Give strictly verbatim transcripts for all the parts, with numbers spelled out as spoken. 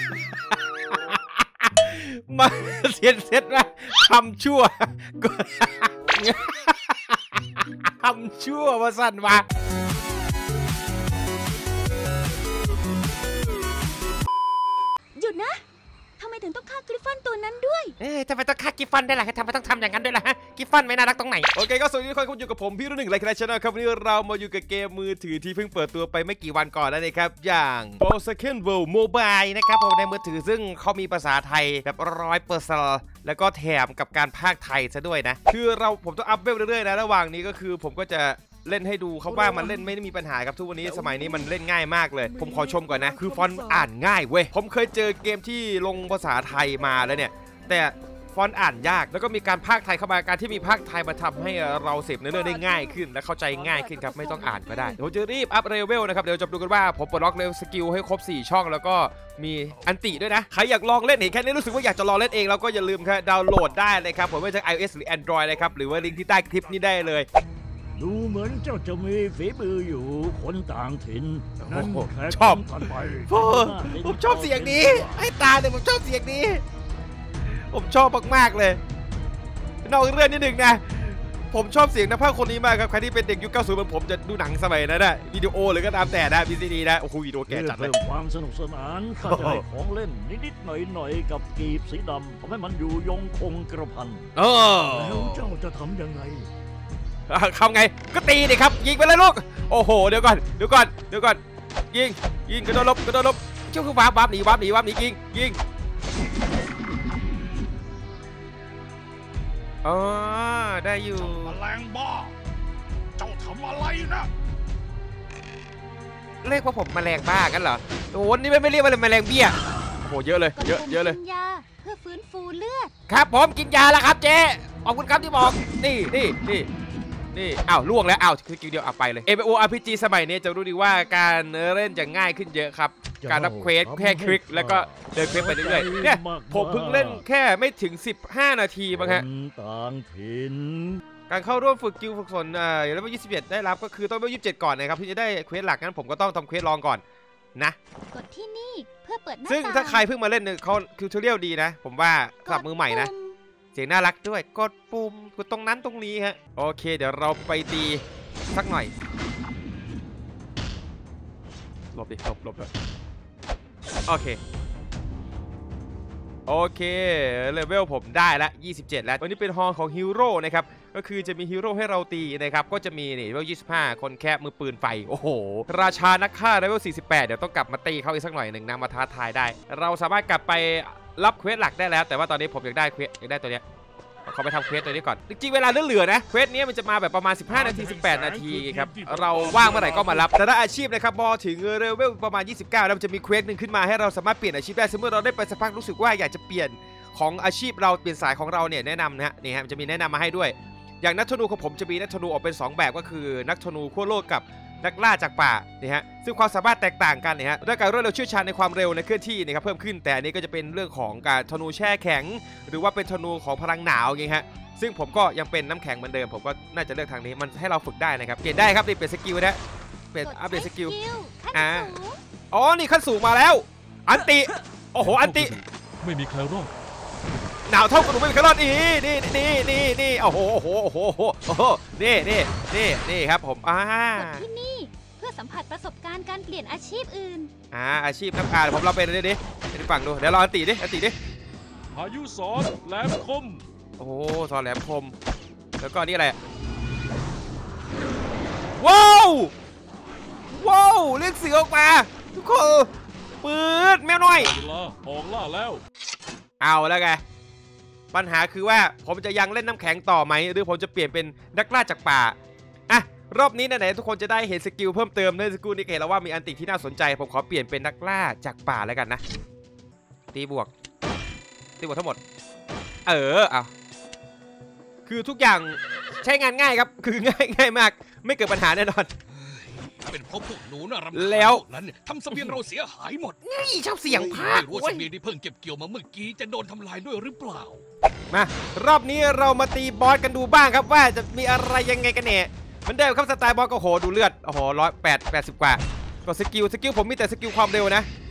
มาเสียเสร็จนะทำชั่วทำชั่วมาสั่นมาหยุดนะทำไมถึงต้องฆ่ากริฟฟอนตัวนั้นด้วยเอ๊ะทำไมต้องฆ่ากริฟฟอนได้ล่ะทำไมต้องทำอย่างนั้นด้วยล่ะฮะกริฟฟอนไม่น่ารักตรงไหนโอเคก็สวัสดีทุกคนคุณอยู่กับผมพี่รุ่นหนึ่งไลค์แชนแนลครับวันนี้เรามาอยู่กับเกมมือถือที่เพิ่งเปิดตัวไปไม่กี่วันก่อนนั่นเองครับอย่าง Forsaken World Mobile นะครับผมในมือถือซึ่งเขามีภาษาไทยแบบร้อยเปอร์เซ็นต์แล้วก็แถมกับการพากย์ไทยซะด้วยนะคือเราผมต้องอัพเวลเรื่อยๆนะระหว่างนี้ก็คือผมก็จะเล่นให้ดูเขาว่ามันเล่นไม่ได้มีปัญหาครับทุกวันนี้สมัยนี้มันเล่นง่ายมากเลยผมขอชมก่อนนะคือฟอนต์อ่านง่ายเว้ยผมเคยเจอเกมที่ลงภาษาไทยมาแล้วเนี่ยแต่ฟอนต์อ่านยากแล้วก็มีการพากย์ไทยเข้ามาการที่มีพากย์ไทยมาทำให้เราเสพเนื้อเรื่องได้ง่ายขึ้นและเข้าใจง่ายขึ้นครับไม่ต้องอ่านก็ได้เดี๋ยวจะรีบอัพเลเวลนะครับเดี๋ยวจะดูกันว่าผมปลดล็อกเลเวลสกิลให้ครบสี่ช่องแล้วก็มีอันติด้วยนะใครอยากลองเล่นเห็นแค่นี้รู้สึกว่าอยากจะลองเล่นเองแล้วก็อย่าลืมครับดาวน์โหลดได้เลยครับผมไม่ใช่ iOS หรือ Android เลยครับหรือว่าลิงก์ที่ใต้คลิปนี้ได้เลยดูเหมือนเจ้าจะมีฝีมืออยู่คนต่างถิ่นนั่นแค่ชอบไปผมชอบเสียงนี้ให้ตาเลยผมชอบเสียงนี้ผมชอบมากๆเลยนอกเรื่องนิดหนึ่งนะผมชอบเสียงนักพากย์คนนี้มากครับใครที่เป็นเด็กยุคเก้าสิบเหมือนผมจะดูหนังสมัยนั้นนะวิดีโอหรือก็ตามแต่นะพีซีดีนะโอ้โหวิดีโอแก่จัดเลยเพิ่มความสนุกสนานข้าจะให้ของเล่นนิดๆหน่อยๆกับกีบสีดำทำให้มันอยู่ยงคงกระพันเออแล้วเจ้าจะทำยังไงทำไงก็ตีดิครับยิงไปเลยลูกโอ้โหเดี๋ยวก่อนเดี๋ยวก่อนเดี๋ยวก่อนยิงยิงกระโดดลบกระโดดลบเจ้าคือวาร์ปวาร์ปหนีวาร์ปหนีวาร์ปหนียิงยิงอ๋อได้อยู่แมลงบ้าเจ้าทำอะไรนะเรียกว่าผมแมลงบ้ากันเหรอโอ้โหนี่ไม่ไม่เรียกว่าแมลงเบี้ยโอ้โหเยอะเลยเยอะเยอะเลยกินยาเพื่อฟื้นฟูเลือดครับผมกินยาแล้วครับเจ๊ขอบคุณครับที่บอกนี่นี่นี่นี่อ้าวล่วงแล้วอ้าวคือกิวเดียวเอาไปเลย เอ็ม เอ็ม โอ อาร์ พี จี สมัยนี้จะรู้ดีว่าการเล่นจะง่ายขึ้นเยอะครับการรับเควสแค่คลิกแล้วก็เดินเควสไปเรื่อยๆเนี่ยผมเพิ่งเล่นแค่ไม่ถึงสิบห้านาทีมั้งฮะต่างถิ่นการเข้าร่วมฝึกกิลด์ฝึกฝนอ่าเลเวลยี่สิบเอ็ดได้รับก็คือต้องเลเวลยี่สิบเจ็ดก่อนนะครับที่จะได้เควสหลักงั้นผมก็ต้องทำเควสรองก่อนนะกดที่นี่เพื่อเปิดหน้าซึ่งถ้าใครเพิ่งมาเล่นเนี่ยเขาคิวเทอเรียลดีนะผมว่าสำหรับมือใหม่นะเสียงน่ารักด้วยกดปุ่มกดตรงนั้นตรงนี้ฮะโอเคเดี๋ยวเราไปตีสักหน่อยหลบดิหลบหลบเลยโอเคโอเคเลเวลผมได้ละยี่สิบเจ็ดแล้ววันนี้เป็นฮอลของฮีโร่นะครับก็คือจะมีฮีโร่ให้เราตีนะครับก็จะมีนี่เลเวลยี่สิบห้าคนแค่มือปืนไฟโอ้โหราชานักฆ่าเลเวลสี่สิบแปดเดี๋ยวต้องกลับมาตีเขาอีกสักหน่อยหนึ่งนะมาท้าทายได้เราสามารถกลับไปรับเควสหลักได้แล้วแต่ว่าตอนนี้ผมอยากได้เควสอยากได้ตัวเนี้ยเขาไปทำเควสตัวนี้ก่อนจริงๆเวลาเหลือๆนะเควสนี้มันจะมาแบบประมาณสิบห้านาทีสิบแปดนาทีครับเราว่างเมื่อไหร่ก็มารับแต่ถ้าอาชีพนะครับพอถึงเลเวลประมาณยี่สิบเก้าแล้วมันจะมีเควสหนึ่งขึ้นมาให้เราสามารถเปลี่ยนอาชีพได้สมมติเราได้ไปสักพักรู้สึกว่าอยากจะเปลี่ยนของอาชีพเราเปลี่ยนสายของเราเนี่ยแนะนำนะฮะนี่ฮะมันจะมีแนะนำมาให้ด้วยอย่างนักธนูของผมจะมีนักธนูออกเป็นสองแบบก็คือนักธนูขั้วโลกกับนักล่าจากป่านี่ฮะซึ่งความสามารถแตกต่างกันเนี่ยฮะด้วยการรวดเร็วเชี่ยวชาญในความเร็วในเคลื่อนที่นะครับเพิ่มขึ้นแต่อันนี้ก็จะเป็นเรื่องของการธนูแช่แข็งหรือว่าเป็นธนูของพลังหนาวอย่างเงี้ยฮะซึ่งผมก็ยังเป็นน้ำแข็งเหมือนเดิมผมก็น่าจะเลือกทางนี้มันให้เราฝึกได้นะครับเปลี่ยนได้ครับนี่เปลี่ยนสกิลนะเปลี่ยนอัพเดตสกิลอ่าอ๋อนี่ขั้นสูงมาแล้วอันติโอ้โหอันติไม่มีใครรอดหนาวเท่ากับหนูไม่มีใครรอดนี่นี่นี่นี่นี่โอ้โหโอ้โหโอ้โหโอ้โหนี่นี่นี่นี่ครับผมอ่ากดที่นี่เพื่อสัมผัสประสบการณ์การเปลี่ยนอาชีพอื่นอ่าอาชีพนักการผมเราเป็นดิดิดิฝั่งดูเดี๋ยวเราอันติดิอันติดิพายุสอนแหลมคมโอ้โหสอนแหลมคมแล้วก็นี่อะไรว้าวว้าวเรียกเสือออกมาทุกคนปืนแมวน้อยออกล่าแล้วเอาแล้วไงปัญหาคือว่าผมจะยังเล่นน้ำแข็งต่อไหมหรือผมจะเปลี่ยนเป็นนักล่าจากป่าอ่ะรอบนี้ไหนๆทุกคนจะได้เห็นสกิลเพิ่มเติมในสกิลนี้เห็นแล้วว่ามีอันติที่น่าสนใจผมขอเปลี่ยนเป็นนักล่าจากป่าแล้วกันนะตีบวกตีบวกทั้งหมดเออเอาคือทุกอย่างใช้งานง่ายครับคือง่ายง่ายมากไม่เกิดปัญหาแน่นอนเป็นเพราะพวกหนูน่ารำคาญแล้วนั้นทำเสบียงเราเสียหายหมดนี่ชอบเสียงพากย์รู้ว่าเสบียงที่เพิ่งเก็บเกี่ยวมาเมื่อกี้จะโดนทำลายด้วยหรือเปล่ามารอบนี้เรามาตีบอสกันดูบ้างครับว่าจะมีอะไรยังไงกันเนี่ยเหมือนเดิมครับสไตล์บอสก็โหดูเลือดโอ้โหร้อยแปดแปดสิบกว่าก็สกิลสกิลผมมีแต่สกิลความเร็วนะ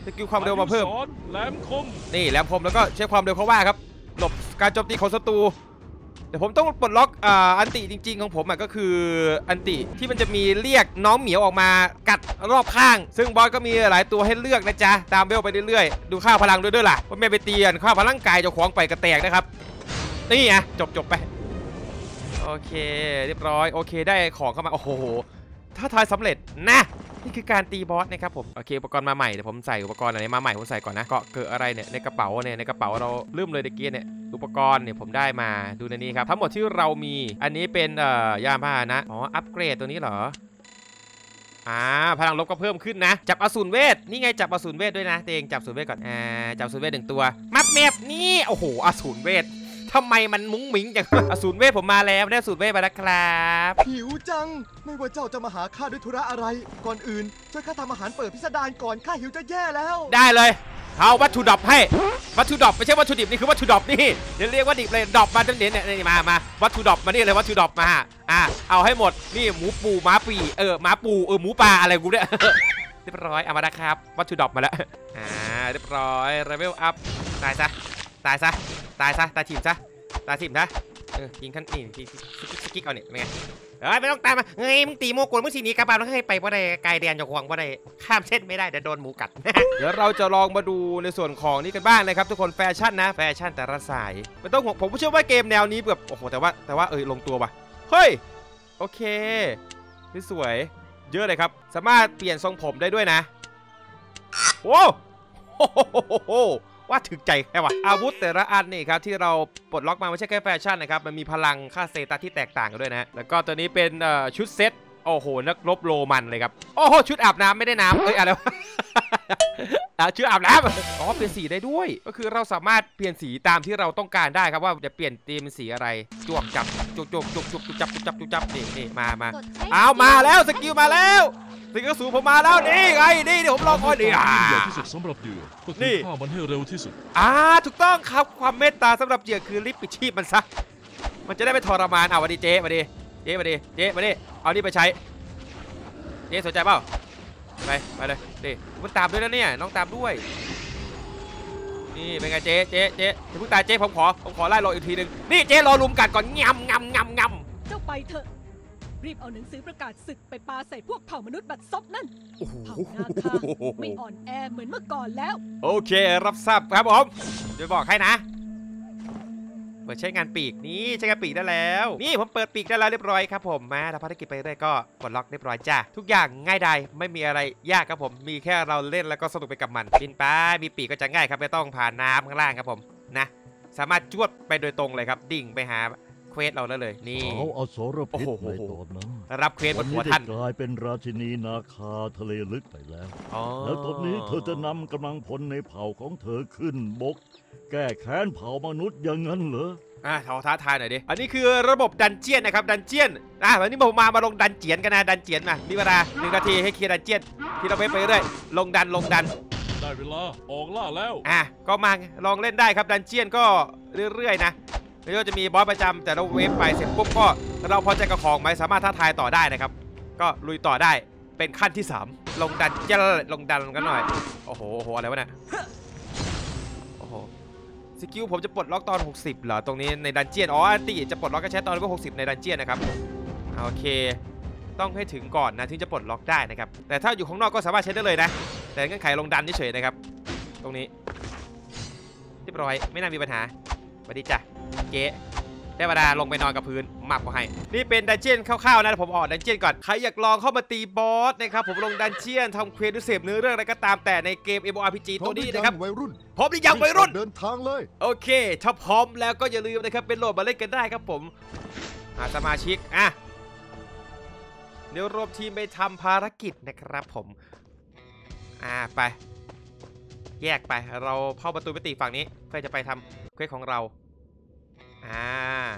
สกิลความเร็วมาเพิ่มพยุสอนแหลมคมนี่แหลมคมแล้วก็ใช้ความเร็วเขาว่าครับหลบการโจมตีของศัตรูแต่ผมต้องปลดล็อกอ่าอันติจริงๆของผมอ่ะก็คืออันติที่มันจะมีเรียกน้องเหมียวออกมากัดรอบข้างซึ่งบอสก็มีหลายตัวให้เลือกนะจ๊ะตามเวลไปเรื่อยๆดูค่าพลังด้วยด้วยล่ะว่าไม่ไปเตียนค่าพลังกายจะขวางไปกระแตกนะครับนี่ไงจบจบไปโอเคเรียบร้อยโอเคได้ของเข้ามาโอ้โหถ้าทายสำเร็จนะนี่คือการตีบอสนะครับผมโอเคอุปกรณ์มาใหม่เดี๋ยวผมใส่อุปกรณ์อะไรมาใหม่ผมใส่ก่อนนะเกาะเกิดอะไรเนี่ยในกระเป๋าเนี่ยในกระเป๋าเราลืมเลยตะกี้เนี่ยอุปกรณ์เนี่ยผมได้มาดูในนี้ครับทั้งหมดที่เรามีอันนี้เป็นเอ่อยานพาหนะอ๋ออัปเกรดตัวนี้เหรออ่าพลังลบก็เพิ่มขึ้นนะจับอสูรเวทนี่ไงจับอสูรเวทด้วยนะเตงจับอสูรเวทก่อนอ่าจับอสูรเวทหนึ่งตัวมัดแมปนี่โอ้โหอสูรเวททำไมมันมุ้งมิ้งจังอสูรเวทผมมาแล้วได้อสูรเวทมาแล้วครับหิวจัง ไม่ว่าเจ้าจะมาหาข้าด้วยธุระอะไร ก่อนอื่นช่วยข้าทำอาหารเปิดพิสดารก่อนข้าหิวจะแย่แล้วได้เลยเอาวัตถุดิบให้วัตถุดิบไม่ใช่วัตถุดิบนี่คือวัตถุดิบนี่เดี๋ยวเรียกว่าดิบเลยดอบมาตั้งเด่นเนี่ยนี่มามาวัตถุดิบมานี่เลยวัตถุดิบมาอ่ะเอาให้หมดนี่หมูปูม้าปีเออม้าปูเออหมูปลาอะไรกูเนี่ยเรียบร้อยเอามาแล้วครับวัตถุดิบมาแล้วอ่าเรียบร้อยเลเวลอัพตายซะตายซะตายซะตายทีมซะตายทีมซะเออยิงขั้นนี่สกิกเอาเนี่ยเป็นไงเฮ้ยไม่ต้องตามมาเฮ้ยมึงตีโมกุลมึงสีนี้กระบาลมึงให้ไปว่าได้ไกลแดนจะควงว่าได้ข้ามเส้นไม่ได้เดี๋ยวโดนหมูกัด เดี๋ยวเราจะลองมาดูในส่วนของนี้กันบ้างนะครับทุกคนแฟชั่นนะแฟชั่นแต่ละสายไม่ต้องห่วงผมเชื่อว่าเกมแนวนี้แบบโอ้โหแต่ว่าแต่ว่าเออลงตัวว่ะเฮ้ยโอเคสวยเยอะเลยครับสามารถเปลี่ยนทรงผมได้ด้วยนะโอ้โหว่าถึงใจแค่ว่ะอาวุธแต่ละอันนี่ครับที่เราปลดล็อกมาไม่ใช่แค่แฟชั่นนะครับมันมีพลังค่าสเตตัสที่แตกต่างกันด้วยนะแล้วก็ตัวนี้เป็นชุดเซตโอ้โหนักรบโรมันเลยครับโอ้โหชุดอาบน้ำไม่ได้น้ำเอ้ยอะไรวะ ชุดอาบน้ำอ๋อเปลี่ยนสีได้ด้วยก็คือเราสามารถเปลี่ยนสีตามที่เราต้องการได้ครับว่าจะเปลี่ยนธีมเป็นสีอะไรจวกจับจุกจุกจุกจุกจุกจับจุกจับจุกจับนี่นี่มามาเอามาแล้วสกิลมาแล้วสกิลสูงผมมาแล้วนี่ไงนี่เดี๋ยวผมลองก่อนดิอ่าใหญ่ที่สุดสำหรับเหยื่อก็คือฆ่ามันให้เร็วที่สุดอ่าถูกต้องครับความเมตตาสำหรับเหยื่อคือรีบปิดชีพมันซะมันจะได้ไม่ทรมานเอามาดิเจ๊มาดิเจ๊มาดิเจ๊มาดิเอานี่ไปใช้เจ๊สนใจเปล่าไปไปเลยดิมันตามด้วยนะเนี่ยน้องตามด้วยนี่เป็นไงเจ๊เจ๊เจ๊อย่าเพิ่งตายเจ๊ผมขอผมขอไล่รออีกทีหนึ่งนี่เจ๊รอลุมกัดก่อนงำงำงำงำเจ้าไปเถอะรีบเอาหนังสือประกาศศึกไปปาใส่พวกเผ่ามนุษย์บัดซบนั่นเผ่านาคาไม่อ่อนแอเหมือนเมื่อก่อนแล้วโอเครับทราบครับผมจะบอกให้นะเปิดใช้งานปีกนี่ใช้งานปีกได้แล้วนี่ผมเปิดปีกได้แล้วเรียบร้อยครับผมมาทำภารกิจไปเรื่อยก็ปลดล็อกเรียบร้อยจ้าทุกอย่างง่ายดายไม่มีอะไรยากครับผมมีแค่เราเล่นแล้วก็สนุกไปกับมันบินไปมีปีกก็จะง่ายครับไม่ต้องผ่านน้ำข้างล่างครับผมนะสามารถจวดไปโดยตรงเลยครับดิ่งไปหาเควสเราได้เลยนี่เขาอสรพิษในตอนนั้นรับเควสบวันนหันี้วได้ท่านกลายเป็นราชินีนาคาทะเลลึกไปแล้ว แล้วตอนนี้เธอจะนำกำลังพลในเผ่าของเธอขึ้นบก แก้แค้นเผ่ามนุษย์อย่างนั้นเหรออ่ะท้าทายหน่อยดิอันนี้คือระบบดันเจียนนะครับดันเจียนอ่ะวันนี้ผมมามาลงดันเจียนกันนะดันเจียนมามีเวลาหนึ่งนาทีให้เคลียร์ดันเจียนที่เราไปไปเรื่อยลงดันลงดันได้เวลาออกล่าแล้วอ่ะก็มาลองเล่นได้ครับดันเจียนก็เรื่อยๆนะแล้วก็จะมีบอสประจำแต่เราเวฟไปเสร็จปุ๊บก็เราพอใจกับของไหมสามารถท้าทายต่อได้นะครับก็ลุยต่อได้เป็นขั้นที่สามลงดันเจียนลงดันกันหน่อยโอ้โหโอ้โหอะไรวะเนี่ยโอ้โหสกิลผมจะปลดล็อกตอนหกสิบเหรอตรงนี้ในดันเจียนอ๋ออันตีจะปลดล็อกก็ใช้ตอนเลเวลหกสิบในดันเจียนนะครับโอเคต้องให้ถึงก่อนนะถึงจะปลดล็อกได้นะครับแต่ถ้าอยู่ข้างนอกก็สามารถใช้ได้เลยนะแต่เงื่อนไขลงดันเฉยๆนะครับตรงนี้เรียบร้อยไม่น่ามีปัญหาสวัสดีจ้ะเจ๊ได้เวลาลงไปนอนกับพื้นหมักมาให้นี่เป็นดันเจียนคร่าวๆนะผมออกดันเจียนก่อนใครอยากลองเข้ามาตีบอสนะครับผมลงดันเจียนทำเควสด้วยเสพเนื้อเรื่องอะไรก็ตามแต่ในเกม เอ็ม โอ อาร์ พี จี ตัวนี้นะครับวัยรุ่นพร้อมหรือยังวัยรุ่นเดินทางเลยโอเคถ้าพร้อมแล้วก็อย่าลืมนะครับเป็นโหลดมาเล่นกันได้ครับผมหาสมาชิกอ่ะเดี๋ยวรวมทีมไปทำภารกิจนะครับผมอ่าไปแยกไปเราเข้าประตูมิติฝั่งนี้เพื่อจะไปทำเควสของเราอ่า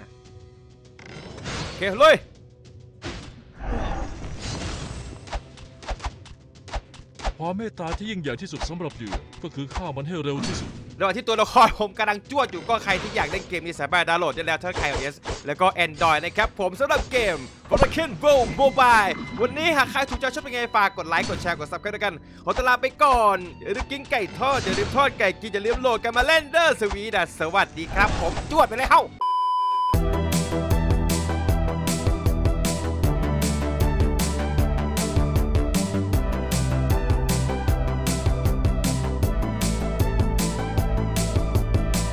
โอเคเลยความเมตตาที่ยิ่งใหญ่ที่สุดสำหรับเหยื่อก็คือฆ่ามันให้เร็วที่สุดระหว่างที่ตัวละครผมกำลังจวดอยู่ก็ใครที่อยากเล่นเกมนี้สามารถดาวน์โหลดได้แล้วทั้ง iOS แล้วก็ Android นะครับผมสำหรับเกม Broken Bow Mobile วันนี้หากใครถูกใจชอบเป็นไงฝากกดไลค์กดแชร์กด Subscribe ด้วยกันขอตวลาไปก่อนอย่าลืมกินไก่ทอดอย่าลืมทอดไก่กินอย่าลืมโหลดกันมาเล่นเด้อสวีดัสสวัสดีครับผมจวดไปเลยเฮ้า